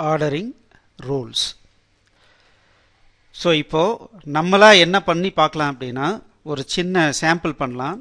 Ordering rules. So இப்போது நம்மளாக என்ன பண்ணி பார்க்கலாம் அப்படின்னா ஒரு சின்ன சாம்பிள் பண்ணலாம்.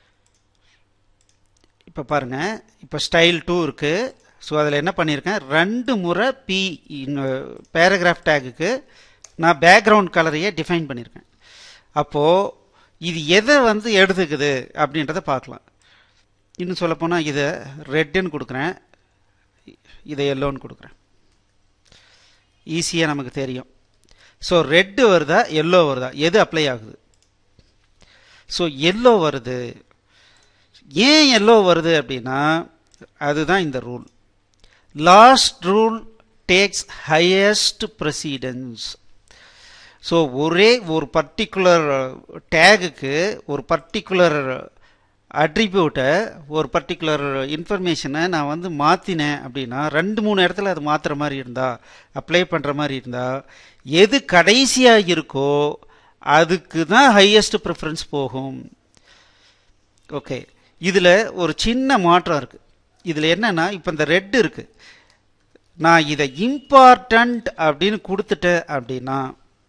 இப்போ பாருங்கள், இப்போ ஸ்டைல் 2 இருக்குது. ஸோ அதில் என்ன பண்ணியிருக்கேன், 2 முறை பி பேராகிராஃப் டேகுக்கு நான் பேக்ரவுண்ட் கலரையே டிஃபைன் பண்ணியிருக்கேன். அப்போது இது எதை வந்து எடுத்துக்குது அப்படின்றத பார்க்கலாம். இன்னும் சொல்லப்போனால் இதை ரெட்டுன்னு கொடுக்குறேன், இதை எல்லோன்னு கொடுக்குறேன். ஈஸியாக நமக்கு தெரியும். ஸோ ரெட்டு வருதா எல்லோ வருதா, எது அப்ளை ஆகுது? ஸோ எல்லோ வருது. ஏன் எல்லோ வருது அப்படின்னா அதுதான் இந்த rule. Last rule takes highest precedence. So ஒரே ஒரு பர்டிகுலர் டேகுக்கு ஒரு பர்டிகுலர் அட்ரிபியூட்டை ஒரு பர்டிகுலர் இன்ஃபர்மேஷனை நான் வந்து மாற்றினேன் அப்படின்னா 2-3 இடத்துல அது மாற்றுற மாதிரி இருந்தால், அப்ளை பண்ணுற மாதிரி இருந்தால், எது கடைசியாக இருக்கோ அதுக்கு தான் ஹையஸ்ட் ப்ரிஃபரன்ஸ் போகும். ஓகே, இதில் ஒரு சின்ன மாற்றம் இருக்குது. இதில் என்னென்னா, இப்போ இந்த ரெட் இருக்குது, நான் இதை இம்பார்ட்டண்ட் அப்படின்னு கொடுத்துட்டேன் அப்படின்னா,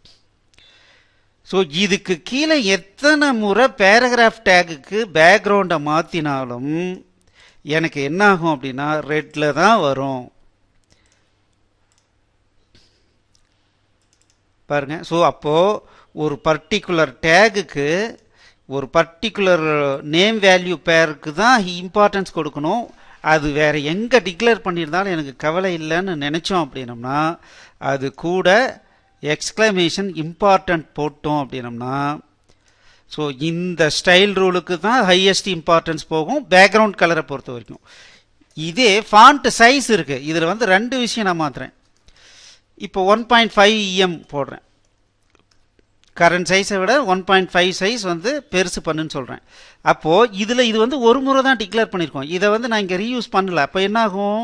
ஸோ இதுக்கு கீழே எத்தனை முறை பேராகிராஃப் டேகுக்கு பேக்ரவுண்டை மாற்றினாலும் எனக்கு என்ன ஆகும் அப்படின்னா ரெட்டில் தான் வரும். பாருங்க. ஸோ அப்போது ஒரு பர்டிகுலர் டேகுக்கு ஒரு பர்டிகுலர் நேம் வேல்யூ பேருக்கு தான் இம்பார்ட்டன்ஸ் கொடுக்கணும். அது வேறு எங்கே டிக்ளேர் பண்ணியிருந்தாலும் எனக்கு கவலை இல்லைன்னு நினச்சோம் அப்படின்னம்னா அது கூட எக்ஸ்க்ளமேஷன் இம்பார்ட்டன்ட் போட்டோம் அப்படின்னம்னா, ஸோ இந்த ஸ்டைல் ரூலுக்கு தான் ஹையஸ்ட் இம்பார்ட்டன்ஸ் போகும் பேக்ரவுண்ட் கலரை பொறுத்த வரைக்கும். இதே ஃபாண்ட் சைஸ் இருக்குது, இதில் வந்து 2 விஷயம் நான் மாற்றுறேன். இப்போ 1.5 EM போடுறேன், கரண்ட் சைஸை விட 1.5 சைஸ் வந்து பெருசு பண்ணுன்னு சொல்கிறேன். அப்போது இதில் இது வந்து ஒரு முறை தான் டிக்ளேர் பண்ணியிருக்கோம், இதை வந்து நான் இங்கே ரீயூஸ் பண்ணல. அப்போ என்ன ஆகும்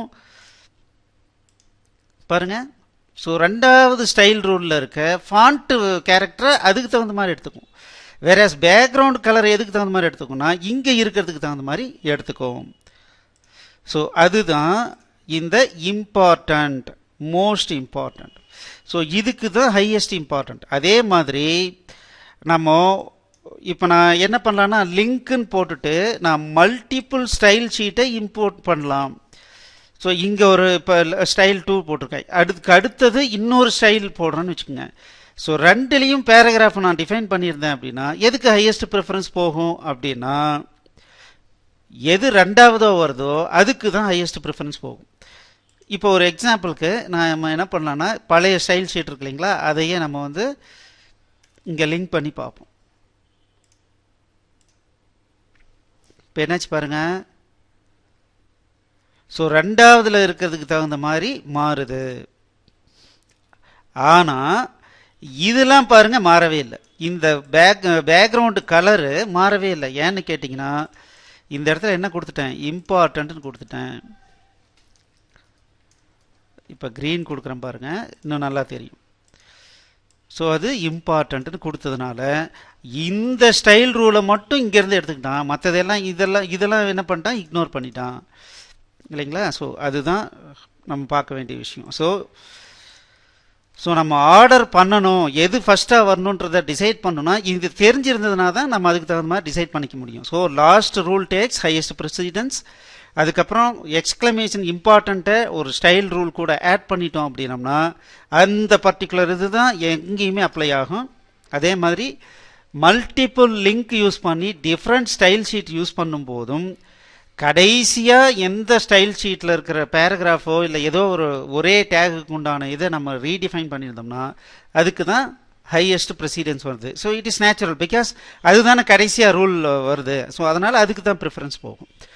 பாருங்கள். ஸோ 2வது ஸ்டைல் ரூலில் இருக்க ஃபாண்ட்டு கேரக்டரை அதுக்கு தகுந்த மாதிரி எடுத்துக்கும். வேற பேக்ரவுண்ட் கலர் எதுக்கு தகுந்த மாதிரி எடுத்துக்கும்னா இங்கே இருக்கிறதுக்கு தகுந்த மாதிரி எடுத்துக்கும். ஸோ அதுதான் இந்த இம்பார்ட்டண்ட், மோஸ்ட் இம்பார்ட்டண்ட். ஸோ இதுக்கு தான் ஹையஸ்ட் இம்பார்ட்டண்ட். அதே மாதிரி நம்ம இப்போ நான் என்ன பண்ணலான்னா லிங்க்குன்னு போட்டுட்டு நான் மல்டிப்புள் ஸ்டைல் ஷீட்டை இம்போர்ட் பண்ணலாம். ஸோ இங்கே ஒரு இப்போ ஸ்டைல் 2 போட்டிருக்கேன், அதுக்கு அடுத்தது இன்னொரு ஸ்டைல் போடுறேன்னு வச்சுக்கோங்க. ஸோ 2லேயும் பேராகிராஃப் நான் டிஃபைன் பண்ணியிருந்தேன் அப்படின்னா எதுக்கு ஹையஸ்ட் ப்ரிஃபரன்ஸ் போகும் அப்படின்னா எது 2வதோ வருதோ அதுக்கு தான் ஹையஸ்ட் ப்ரிஃபரன்ஸ் போகும். இப்போ ஒரு எக்ஸாம்பிளுக்கு நம்ம என்ன பண்ணலான்னா பழைய ஸ்டைல் ஷீட் இருக்கு இல்லைங்களா, அதையே நம்ம வந்து இங்கே லிங்க் பண்ணி பார்ப்போம். இப்போ என்னாச்சு பாருங்கள். ஸோ 2வதுல இருக்கிறதுக்கு தகுந்த மாதிரி மாறுது. ஆனால் இதெல்லாம் பாருங்கள் மாறவே இல்லை. இந்த பேக்ரவுண்டு கலரு மாறவே இல்லை. ஏன்னு கேட்டிங்கன்னா இந்த இடத்துல என்ன கொடுத்துட்டேன், இம்பார்ட்டன்ட்னு கொடுத்துட்டேன். இப்போ க்ரீன் கொடுக்குறேன் பாருங்கள், இன்னும் நல்லா தெரியும். ஸோ அது இம்பார்ட்டன்ட்னு கொடுத்ததுனால இந்த ஸ்டைல் ரூலை மட்டும் இங்கேருந்து எடுத்துக்கிட்டான், மற்றதெல்லாம் இதெல்லாம் என்ன பண்ணிட்டான், இக்னோர் பண்ணிட்டான் இல்லைங்களா. ஸோ அதுதான் நம்ம பார்க்க வேண்டிய விஷயம். ஸோ நம்ம ஆர்டர் பண்ணணும், எது ஃபஸ்ட்டாக வரணுன்றதை டிசைட் பண்ணணும்னா இது தெரிஞ்சிருந்ததுனா தான் நம்ம அதுக்கு தகுந்த மாதிரி டிசைட் பண்ணிக்க முடியும். So last rule takes highest precedence. அதுக்கப்புறம் எக்ஸ்க்ளமேஷன் இம்பார்ட்டண்ட்டை ஒரு ஸ்டைல் ரூல் கூட ஆட் பண்ணிட்டோம் அப்படின்னம்னா அந்த பர்டிகுலர் இது தான் எங்கேயுமே அப்ளை ஆகும். அதே மாதிரி மல்டிப்புள் லிங்க் யூஸ் பண்ணி டிஃப்ரெண்ட் ஸ்டைல் ஷீட் யூஸ் பண்ணும் போதும் கடைசியாக எந்த ஸ்டைல் ஷீட்டில் இருக்கிற பேராகிராஃபோ இல்லை ஏதோ ஒரே டேகுக்கு உண்டான இதை நம்ம ரீடிஃபைன் பண்ணியிருந்தோம்னா அதுக்கு தான் ஹையஸ்ட் ப்ரெசிடென்ஸ் வருது. So it is natural, because அதுதானே கடைசியாக ரூல் வருது. ஸோ அதனால் அதுக்கு தான் ப்ரிஃபரன்ஸ் போகும்.